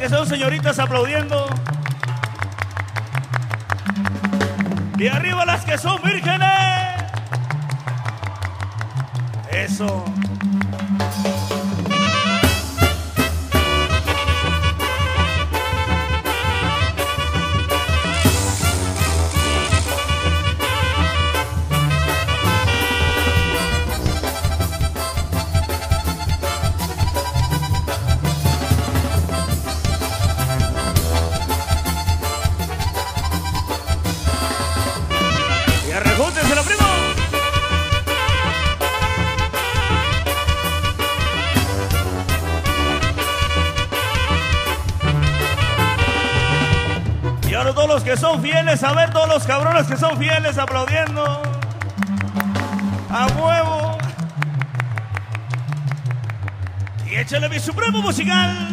que son señoritas aplaudiendo. Y arriba las que son vírgenes. Eso. ¡Júntenselo, primo! Y ahora todos los que son fieles, a ver todos los cabrones que son fieles aplaudiendo. ¡A huevo! Y échale mi supremo musical.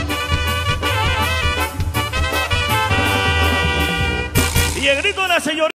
Y el grito de la señorita.